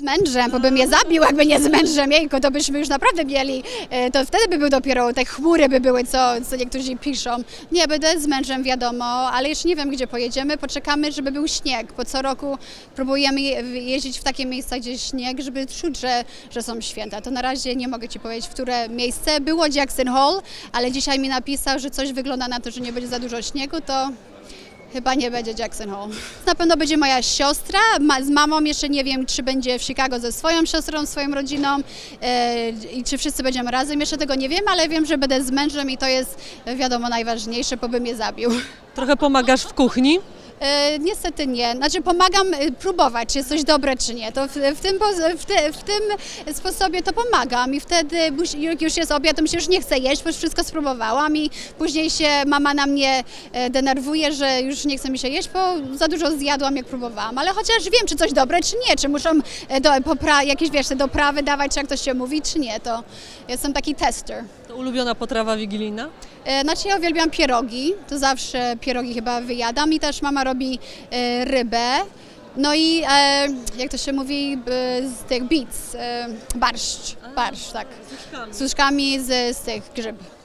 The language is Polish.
Z mężem, bo by mnie zabił, jakby nie z mężem, jejku, to byśmy już naprawdę mieli, to wtedy by były dopiero, te chmury by były, co niektórzy piszą. Nie, będę z mężem, wiadomo, ale jeszcze nie wiem, gdzie pojedziemy, poczekamy, żeby był śnieg, bo co roku próbujemy jeździć w takie miejsca, gdzie jest śnieg, żeby czuć, że są święta. To na razie nie mogę Ci powiedzieć, w które miejsce. Było Jackson Hole, ale dzisiaj mi napisał, że coś wygląda na to, że nie będzie za dużo śniegu, to chyba nie będzie Jackson Hole. Na pewno będzie moja siostra, z mamą jeszcze nie wiem, czy będzie w Chicago ze swoją siostrą, swoją rodziną i czy wszyscy będziemy razem, jeszcze tego nie wiem, ale wiem, że będę z mężem i to jest wiadomo najważniejsze, bo by mnie zabił. Trochę pomagasz w kuchni? Niestety nie. Znaczy pomagam próbować, czy jest coś dobre, czy nie. To w tym sposobie to pomagam i wtedy jak już jest obiad, to mi się już nie chce jeść, bo już wszystko spróbowałam i później się mama na mnie denerwuje, że już nie chce mi się jeść, bo za dużo zjadłam, jak próbowałam. Ale chociaż wiem, czy coś dobre, czy nie, czy muszą jakieś, wiesz, te doprawy dawać, czy jak to się mówi, czy nie. To jestem taki tester. To ulubiona potrawa wigilijna? Znaczy ja uwielbiam pierogi, to zawsze pierogi chyba wyjadam i też mama robi rybę, no i jak to się mówi, z tych beets, barszcz, tak, z łóżkami z tych grzyb.